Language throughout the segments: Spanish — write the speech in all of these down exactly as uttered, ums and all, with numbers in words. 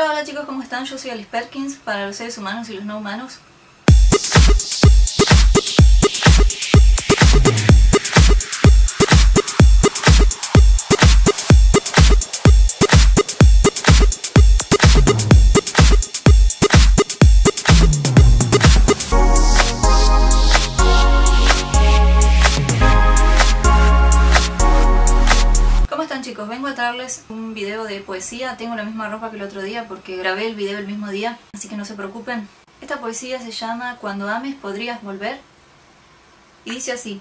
Hola, hola chicos, ¿cómo están? Yo soy Alice Perkins, para los seres humanos y los no humanos. Chicos, vengo a traerles un video de poesía. Tengo la misma ropa que el otro día porque grabé el video el mismo día, así que no se preocupen. Esta poesía se llama Cuando ames podrías volver y dice así: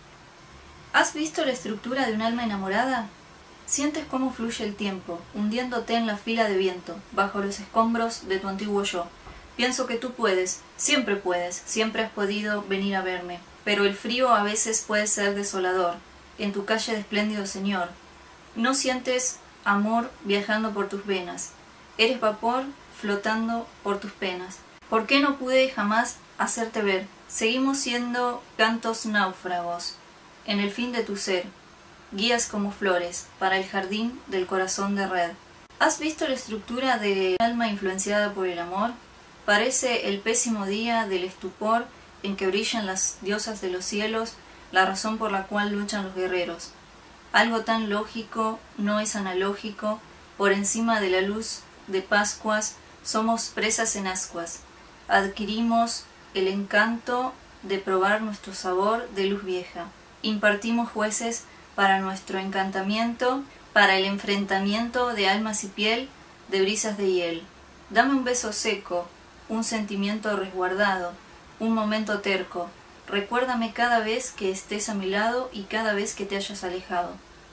¿has visto la estructura de un alma enamorada? Sientes cómo fluye el tiempo, hundiéndote en la fila de viento, bajo los escombros de tu antiguo yo. Pienso que tú puedes, siempre puedes, siempre has podido venir a verme, pero el frío a veces puede ser desolador, en tu calle de espléndido señor. No sientes amor viajando por tus venas. Eres vapor flotando por tus penas. ¿Por qué no pude jamás hacerte ver? Seguimos siendo cantos náufragos en el fin de tu ser. Guías como flores para el jardín del corazón de red. ¿Has visto la estructura del alma influenciada por el amor? Parece el pésimo día del estupor en que brillan las diosas de los cielos, la razón por la cual luchan los guerreros. Algo tan lógico no es analógico, por encima de la luz de Pascuas somos presas en ascuas. Adquirimos el encanto de probar nuestro sabor de luz vieja. Impartimos jueces para nuestro encantamiento, para el enfrentamiento de almas y piel, de brisas de hiel. Dame un beso seco, un sentimiento resguardado, un momento terco. Recuérdame cada vez que estés a mi lado y cada vez que te hayas alejado.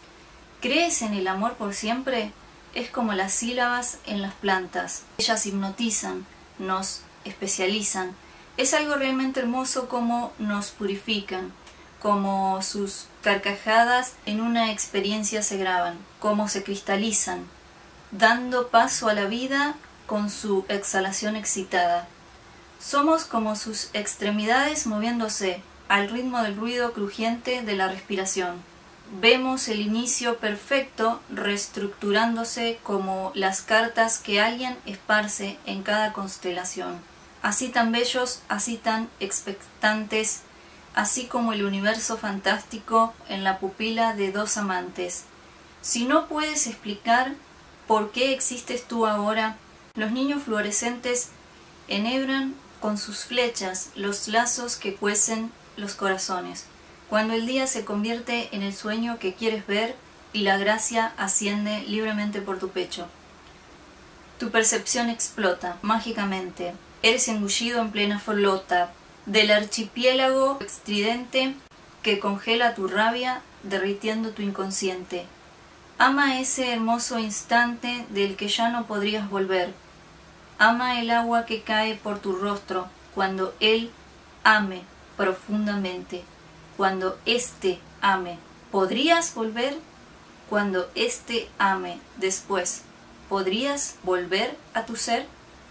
¿Crees en el amor por siempre? Es como las sílabas en las plantas. Ellas hipnotizan, nos especializan. Es algo realmente hermoso como nos purifican, como sus carcajadas en una experiencia se graban, como se cristalizan, dando paso a la vida con su exhalación excitada. Somos como sus extremidades moviéndose al ritmo del ruido crujiente de la respiración. Vemos el inicio perfecto reestructurándose como las cartas que alguien esparce en cada constelación. Así tan bellos, así tan expectantes, así como el universo fantástico en la pupila de dos amantes. Si no puedes explicar por qué existes tú ahora, los niños fluorescentes enhebran con sus flechas los lazos que cuecen los corazones. Cuando el día se convierte en el sueño que quieres ver y la gracia asciende libremente por tu pecho. Tu percepción explota mágicamente. Eres engullido en plena flota del archipiélago estridente que congela tu rabia derritiendo tu inconsciente. Ama ese hermoso instante del que ya no podrías volver. Ama el agua que cae por tu rostro cuando él ame profundamente. Cuando éste ame, ¿podrías volver? Cuando éste ame después, ¿podrías volver a tu ser?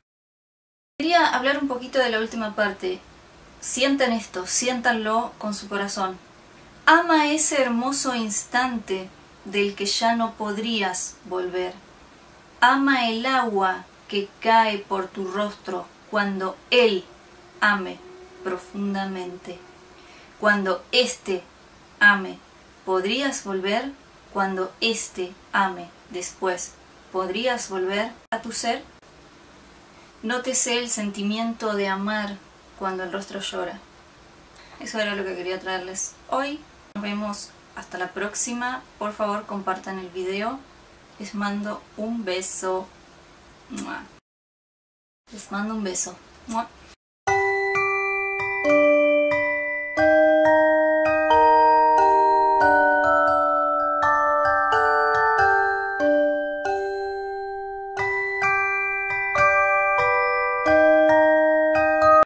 Quería hablar un poquito de la última parte. Sientan esto, siéntanlo con su corazón. Ama ese hermoso instante del que ya no podrías volver. Ama el agua que cae por tu rostro cuando él ame profundamente. Cuando éste ame, ¿podrías volver? Cuando éste ame después, ¿podrías volver a tu ser? Nótese el sentimiento de amar cuando el rostro llora. Eso era lo que quería traerles hoy. Nos vemos hasta la próxima. Por favor, compartan el video. Les mando un beso. Les mando un beso.